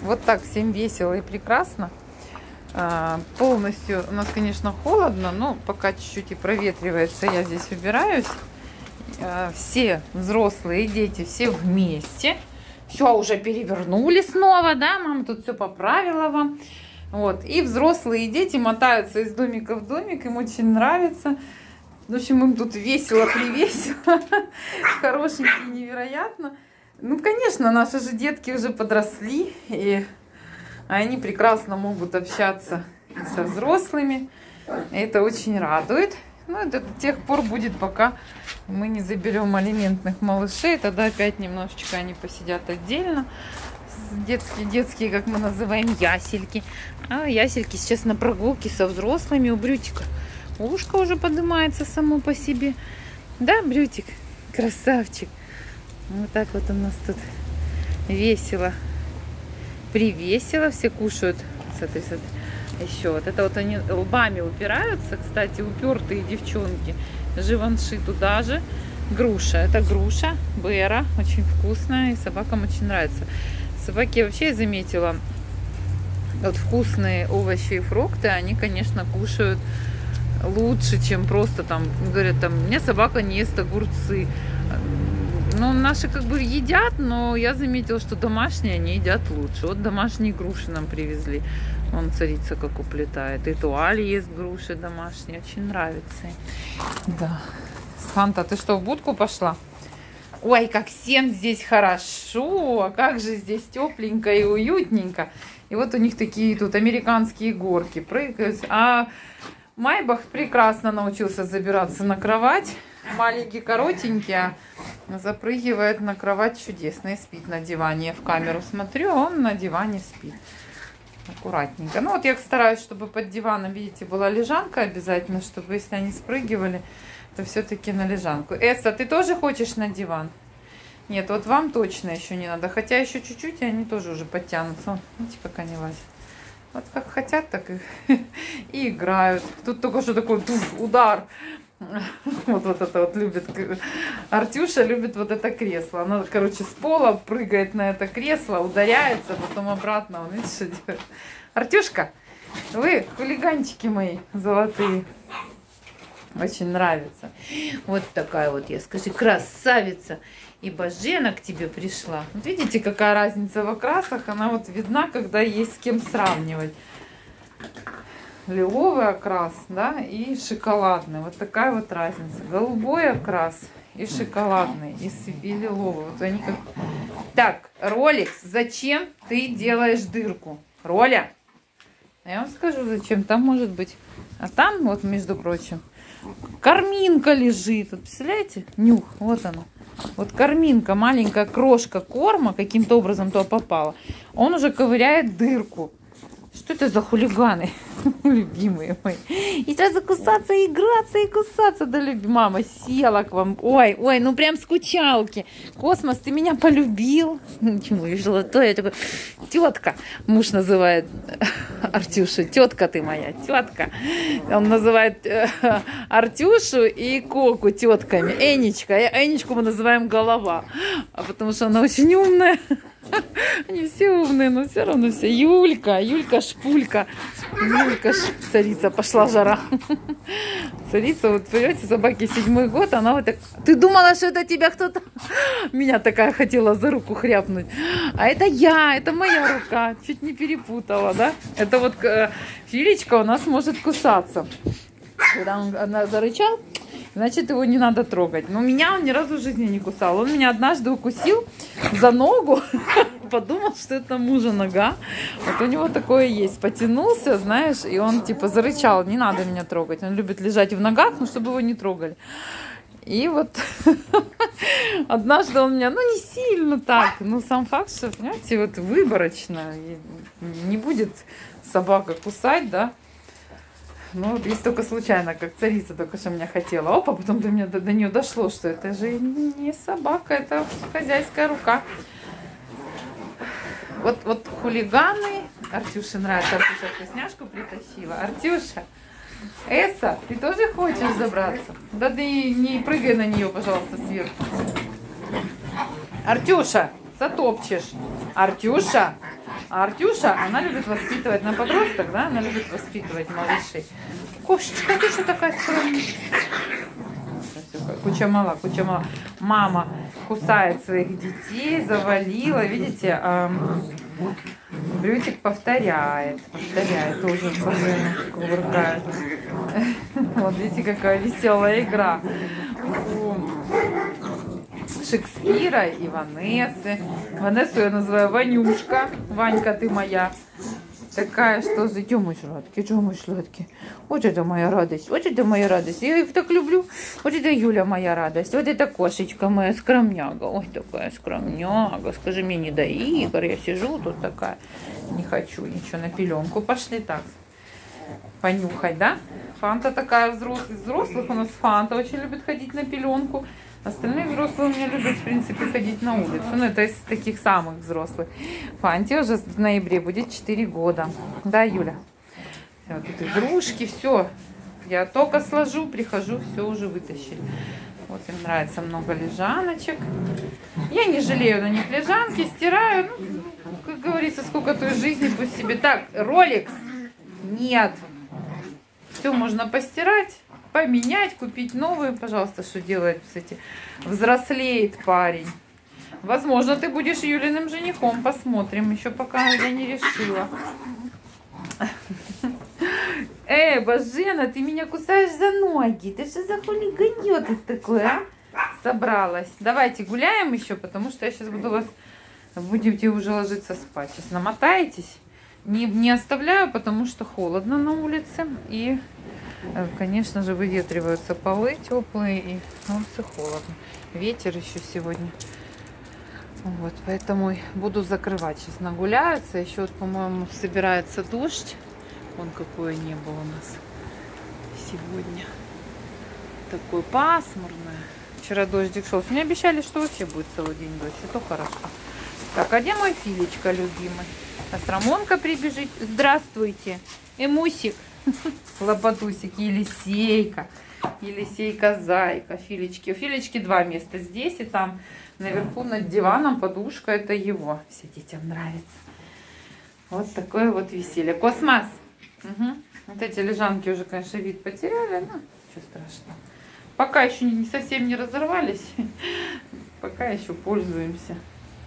Вот так всем весело и прекрасно. Полностью у нас, конечно, холодно, но пока чуть-чуть и проветривается, я здесь убираюсь. Все взрослые и дети, все вместе. Все уже перевернули снова, да, мама тут все поправила вам. Вот. И взрослые и дети мотаются из домика в домик, им очень нравится. В общем, им тут весело-привесело, хорошенько и невероятно. Ну, конечно, наши же детки уже подросли, и они прекрасно могут общаться со взрослыми. Это очень радует. Ну, это до тех пор будет, пока мы не заберем алиментных малышей. Тогда опять немножечко они посидят отдельно. Детские, как мы называем, ясельки. А ясельки сейчас на прогулке со взрослыми у Брютика. Ушко уже поднимается само по себе. Да, Брютик? Красавчик. Вот так вот у нас тут весело. Привесело. Все кушают. Смотри, смотри. Еще вот это вот они лбами упираются. Кстати, упертые девчонки. Живанши туда же. Груша. Это груша. Бера. Очень вкусная. И собакам очень нравится. Собаки вообще, я заметила, вот вкусные овощи и фрукты, они, конечно, кушают лучше, чем просто там, говорят, там, у меня собака не ест огурцы. Ну, наши как бы едят, но я заметила, что домашние они едят лучше. Вот домашние груши нам привезли. Вон царица как уплетает. И туаль ест груши домашние. Очень нравится. Да. Санта, ты что, в будку пошла? Ой, как всем здесь хорошо. А как же здесь тепленько и уютненько. И вот у них такие тут американские горки прыгают. А Майбах прекрасно научился забираться на кровать. Маленький, коротенький, а запрыгивает на кровать чудесно и спит на диване. Я в камеру смотрю, он на диване спит. Аккуратненько. Ну вот я стараюсь, чтобы под диваном, видите, была лежанка обязательно, чтобы если они спрыгивали, то все-таки на лежанку. Эсса, ты тоже хочешь на диван? Нет, вот вам точно еще не надо. Хотя еще чуть-чуть, и они тоже уже подтянутся. Видите, как они лазят. Вот как хотят, так и играют. Тут только что такой удар. Вот это вот любит. Артюша любит вот это кресло. Она, короче, с пола прыгает на это кресло, ударяется, потом обратно. Он, видишь, что делает. Артюшка, вы хулиганчики мои золотые. Очень нравится. Вот такая вот, я скажи, красавица. И Божена к тебе пришла. Вот видите, какая разница в окрасах. Она вот видна, когда есть с кем сравнивать. Лиловый окрас, да, и шоколадный. Вот такая вот разница. Голубой окрас и шоколадный, и лиловый. Вот они как... Так, Ролекс, зачем ты делаешь дырку? Роля, я вам скажу, зачем. Там может быть... А там, вот, между прочим, корминка лежит. Вот, представляете? Нюх, вот она. Вот корминка, маленькая крошка корма каким-то образом туда попала. Он уже ковыряет дырку. Что это за хулиганы, любимые мои? И сразу кусаться, играться и кусаться. Да, мама села к вам. Ой, ой, ну прям скучалки. Космос, ты меня полюбил. Ничего, золотое. Я такой, тетка. Муж называет Артюшу. Тетка ты моя, тетка. Он называет Артюшу и Коку тетками. Энечка. Энечку мы называем голова. А потому что она очень умная. Они все умные, но все равно все. Юлька, Юлька Шпулька. Юлька царица, пошла жара. Царица, вот понимаете, собаке 7-й год, она вот так... Ты думала, что это тебя кто-то... Меня такая хотела за руку хряпнуть. А это я, это моя рука. Чуть не перепутала, да? Это вот Филечка у нас может кусаться. Когда она зарычал, значит, его не надо трогать. Но меня он ни разу в жизни не кусал. Он меня однажды укусил за ногу. Подумал, что это мужа нога. Вот у него такое есть. Потянулся, знаешь, и он типа зарычал. Не надо меня трогать. Он любит лежать в ногах, но чтобы его не трогали. И вот однажды он меня, ну не сильно так, но сам факт, что, понимаете, вот выборочно. Не будет собака кусать, да. Ну, вот если только случайно, как царица только что меня хотела. Опа, потом до нее дошло, что это же не собака, это хозяйская рука. Вот хулиганы. Артюше нравится, Артюша вкусняшку притащила. Артюша, Эсса, ты тоже хочешь забраться? Да ты не прыгай на нее, пожалуйста, сверху. Артюша, затопчешь. Артюша, А Артюша, она любит воспитывать на подросток, да? Она любит воспитывать малышей. Кошечка, ты что такая скромная? Куча мала, куча мала. Мама кусает своих детей, завалила, видите? Блютик повторяет тоже кувыркает. Вот видите, какая веселая игра у Шекспира и Ванессы. Ванессу я называю Ванюшка. Ванька, ты моя. Такая, что за... Идем, мой сладкий. Вот это моя радость. Вот это моя радость. Я их так люблю. Вот это Юля моя радость. Вот это кошечка моя скромняга. Ой, такая скромняга. Скажи мне, не дай игр. Я сижу тут такая. Не хочу ничего, на пеленку. Пошли так. Понюхать, да? Фанта такая взрослых. У нас Фанта очень любит ходить на пеленку. Остальные взрослые у меня любят, в принципе, ходить на улицу. Ну, это из таких самых взрослых. Фанте уже в ноябре будет 4 года. Да, Юля? Вот тут игрушки, все. Я только сложу, прихожу, все уже вытащили. Вот им нравится много лежаночек. Я не жалею на них лежанки, стираю. Ну, как говорится, сколько той жизни, пусть себе. Так, Rolex? Нет. Все можно постирать. Поменять, купить новые, пожалуйста, что делает, кстати, взрослеет парень. Возможно, ты будешь Юлиным женихом, посмотрим, еще пока я не решила. Божена, ты меня кусаешь за ноги, ты что за хулиганёт такой, а? Собралась. Давайте гуляем еще, потому что я сейчас буду вас, будете уже ложиться спать. Сейчас намотаетесь, не оставляю, потому что холодно на улице и... Конечно же, выветриваются полы теплые и на улице холодно. Ветер еще сегодня. Вот, поэтому буду закрывать. Сейчас нагуляются. Еще, вот, по-моему, собирается дождь. Вон какое небо у нас сегодня. Такое пасмурное. Вчера дождик шел. Мне обещали, что вообще будет целый день дождь. Это хорошо. Так, а где мой Филечка любимый? Астромонка прибежит. Здравствуйте. Эмусик. Лопатусик, Елисейка, Зайка, Филечки. У Филечки 2 места здесь и там. Наверху над диваном подушка, это его. Все детям нравится. Вот такое вот веселье. Космос. Угу. Вот эти лежанки уже, конечно, вид потеряли, но ничего страшного. Пока еще не совсем не разорвались. Пока еще пользуемся.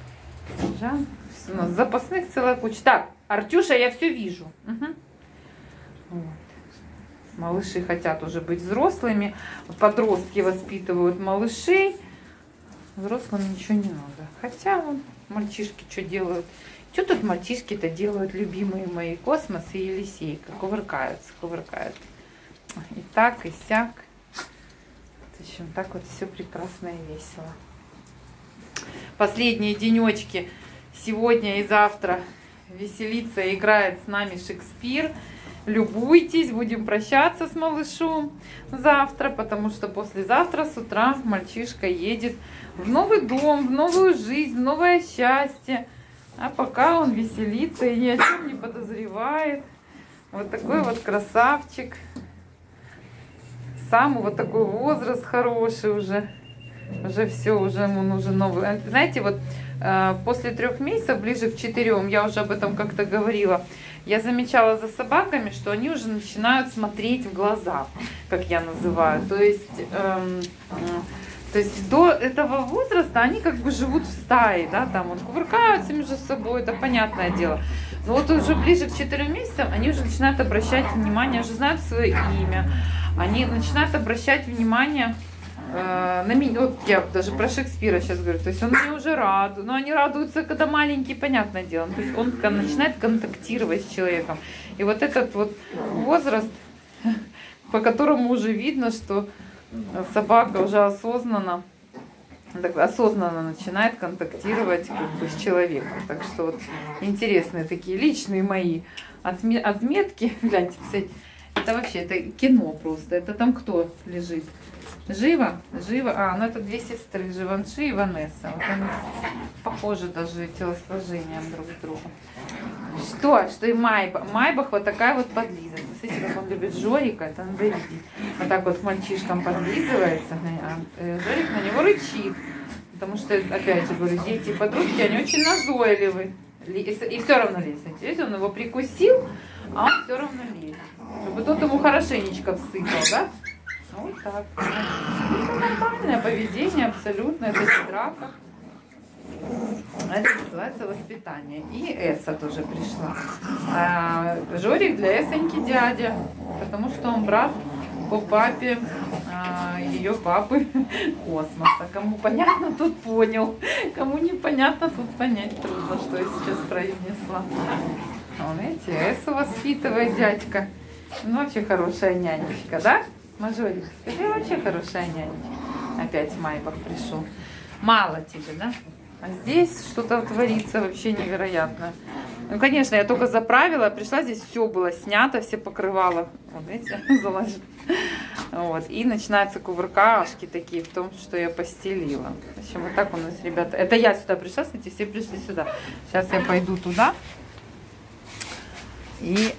У нас запасных целая куча. Так, Артюша, я все вижу. Угу. Вот. Малыши хотят уже быть взрослыми. Подростки воспитывают малышей. Взрослым ничего не надо. Хотя вон, мальчишки что делают? Что тут мальчишки-то делают, любимые мои? Космос и Елисейка. Кувыркаются. И так, и сяк. В общем, так вот все прекрасно и весело. Последние денечки. Сегодня и завтра веселится, играет с нами Шекспир. Любуйтесь, будем прощаться с малышом завтра, потому что послезавтра с утра мальчишка едет в новый дом, в новую жизнь, в новое счастье. А пока он веселится и ни о чем не подозревает. Вот такой вот красавчик. Самый вот такой возраст хороший уже. Уже все, уже ему нужен новый. Знаете, вот после 3 месяцев, ближе к 4, я уже об этом как-то говорила, я замечала за собаками, что они уже начинают смотреть в глаза, как я называю. То есть до этого возраста они как бы живут в стае, да, там вот кувыркаются между собой, это понятное дело. Но вот уже ближе к 4 месяцам они уже начинают обращать внимание, уже знают свое имя, они начинают обращать внимание на меня. Вот я даже про Шекспира сейчас говорю, то есть он мне уже радует, но они радуются, когда маленькие, понятное дело, то есть он начинает контактировать с человеком. И вот этот вот возраст, по которому уже видно, что собака уже осознанно начинает контактировать как бы с человеком. Так что вот интересные такие личные мои отметки. Гляньте, кстати, это вообще это кино просто. Это там кто лежит? Жива? А, ну это 2 сестры, Живанши и Ванесса. Вот они похожи даже телосложением друг к другу. Что и Майбах вот такая вот подлиза. Смотрите, как он любит Жорика, это надо видеть. Вот так вот к мальчишкам подлизывается, а Жорик на него рычит. Потому что, опять же говорю, дети и подростки, они очень назойливы. и все равно лезет. Видите, он его прикусил, а он все равно лезет. Чтобы тот ему хорошенечко всыпал, да? Вот так. Это нормальное поведение, абсолютно. Это не драка. Это называется воспитание. И Эса тоже пришла. Жорик для Эсеньки дядя, потому что он брат по папе ее папы Космоса. Кому понятно, тот понял. Кому непонятно, тут понять трудно, что я сейчас произнесла. Вон, видите, Эсу воспитывает дядька. Ну, вообще хорошая нянечка, да? Мажорик, скажи, вообще хорошая нянечка. Опять Майбах пришел. Мало тебе, да? А здесь что-то творится вообще невероятно. Ну, конечно, я только заправила, пришла, здесь все было снято, все покрывала. Вот, видите, заложила. Вот. И начинаются кувыркашки такие в том, что я постелила. В общем, вот так у нас, ребята. Это я сюда пришла, кстати, все пришли сюда. Сейчас я пойду туда. И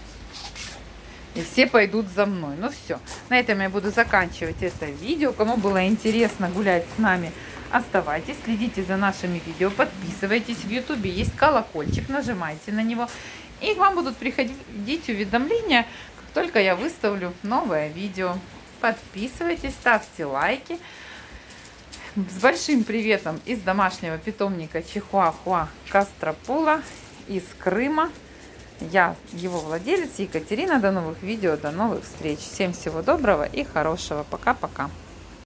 все пойдут за мной. Ну все, на этом я буду заканчивать это видео. Кому было интересно гулять с нами, оставайтесь, следите за нашими видео, подписывайтесь в YouTube, есть колокольчик, нажимайте на него, и к вам будут приходить уведомления, как только я выставлю новое видео. Подписывайтесь, ставьте лайки. С большим приветом из домашнего питомника Чихуахуа Кастропола из Крыма. Я его владелец Екатерина. До новых видео, до новых встреч. Всем всего доброго и хорошего. Пока-пока.